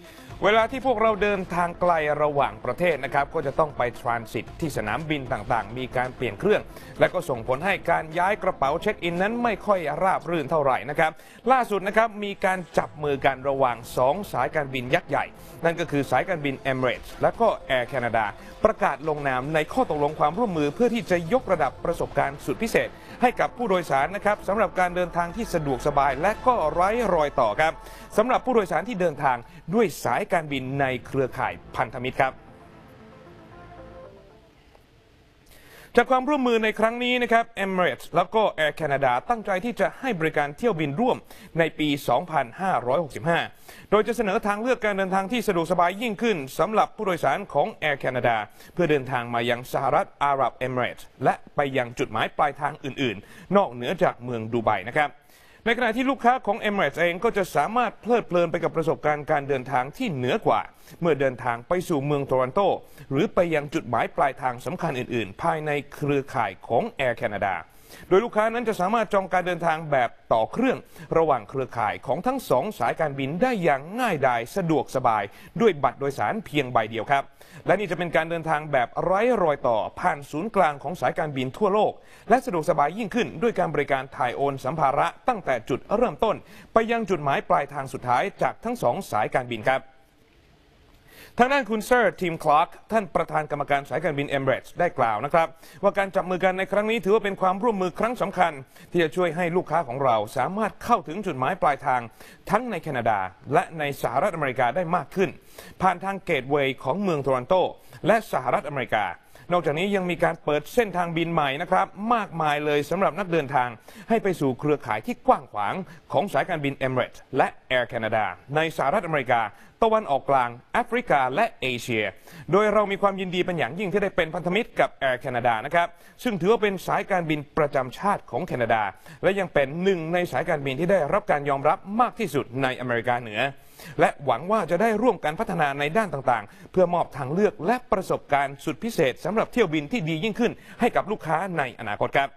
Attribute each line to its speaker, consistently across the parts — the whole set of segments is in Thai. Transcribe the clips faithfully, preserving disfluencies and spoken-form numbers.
Speaker 1: เวลาที่พวกเราเดินทางไกลระหว่างประเทศนะครับก็จะต้องไปทรานสิตที่สนามบินต่างๆมีการเปลี่ยนเครื่องและก็ส่งผลให้การย้ายกระเป๋าเช็คอินนั้นไม่ค่อยราบรื่นเท่าไหร่นะครับล่าสุดนะครับมีการจับมือกันระหว่างสองสายการบินยักษ์ใหญ่นั่นก็คือสายการบิน Emirates และก็ Air Canada ประกาศลงนามในข้อตกลงความร่วมมือเพื่อที่จะยกระดับประสบการณ์สุดพิเศษให้กับผู้โดยสารนะครับสำหรับการเดินทางที่สะดวกสบายและก็ไร้รอยต่อครับสำหรับผู้โดยสารที่เดินทางด้วยสายการบินในเครือข่ายพันธมิตรครับจากความร่วมมือในครั้งนี้นะครับ Emirates แล้วก็ Air Canada ตั้งใจที่จะให้บริการเที่ยวบินร่วมในปี สองพันห้าร้อยหกสิบห้า โดยจะเสนอทางเลือกการเดินทางที่สะดวกสบายยิ่งขึ้นสำหรับผู้โดยสารของ Air Canada เพื่อเดินทางมายังสหรัฐอาหรับเอมิเรตส์และไปยังจุดหมายปลายทางอื่นๆนอกเหนือจากเมืองดูไบนะครับในขณะที่ลูกค้าของ Emirates เองก็จะสามารถเพลิดเพลินไปกับประสบการณ์การเดินทางที่เหนือกว่าเมื่อเดินทางไปสู่เมืองโตรอนโตหรือไปยังจุดหมายปลายทางสำคัญอื่นๆภายในเครือข่ายของ Air Canada โดยลูกค้านั้นจะสามารถจองการเดินทางแบบต่อเครื่องระหว่างเครือข่ายของทั้งสองสายการบินได้อย่างง่ายดายสะดวกสบายด้วยบัตรโดยสารเพียงใบเดียวครับและนี่จะเป็นการเดินทางแบบไร้รอยต่อผ่านศูนย์กลางของสายการบินทั่วโลกและสะดวกสบายยิ่งขึ้นด้วยการบริการถ่ายโอนสัมภาระตั้งแต่จุดเริ่มต้นไปยังจุดหมายปลายทางสุดท้ายจากทั้งสองสายการบินครับทางด้านคุณเซอร์ทีมคลาร์กท่านประธานกรรมการสายการบิน Emirates ได้กล่าวนะครับว่าการจับมือกันในครั้งนี้ถือว่าเป็นความร่วมมือครั้งสำคัญที่จะช่วยให้ลูกค้าของเราสามารถเข้าถึงจุดหมายปลายทางทั้งในแคนาดาและในสหรัฐอเมริกาได้มากขึ้นผ่านทางเกตเวย์ของเมืองโตรอนโตและสหรัฐอเมริกานอกจากนี้ยังมีการเปิดเส้นทางบินใหม่นะครับมากมายเลยสำหรับนักเดินทางให้ไปสู่เครือข่ายที่กว้างขวางของสายการบิน Emirates และ Air Canada ในสหรัฐอเมริกาตะวันออกกลางแอฟริกาและเอเชียโดยเรามีความยินดีเป็นอย่างยิ่งที่ได้เป็นพันธมิตรกับ Air Canada นะครับซึ่งถือว่าเป็นสายการบินประจำชาติของแคนาดาและยังเป็นหนึ่งในสายการบินที่ได้รับการยอมรับมากที่สุดในอเมริกาเหนือและหวังว่าจะได้ร่วมกันพัฒนาในด้านต่างๆเพื่อมอบทางเลือกและประสบการณ์สุดพิเศษสำหรับเที่ยวบินที่ดียิ่งขึ้นให้กับลูกค้าในอนาคตครับ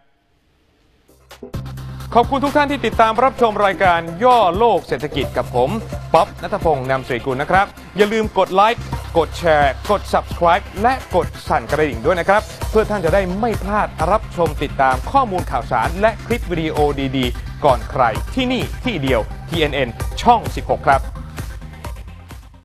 Speaker 1: ขอบคุณทุกท่านที่ติดตามรับชมรายการย่อโลกเศรษฐกิจกับผมป๊อบณัฐพงษ์นามสิริกุลนะครับอย่าลืมกดไลค์กดแชร์กด ซับสไครบ์ และกดสั่นกระดิ่งด้วยนะครับเพื่อท่านจะได้ไม่พลาดรับชมติดตามข้อมูลข่าวสารและคลิปวิดีโอดีๆก่อนใครที่นี่ที่เดียว ที เอ็น เอ็น ช่อง สิบหก ครับ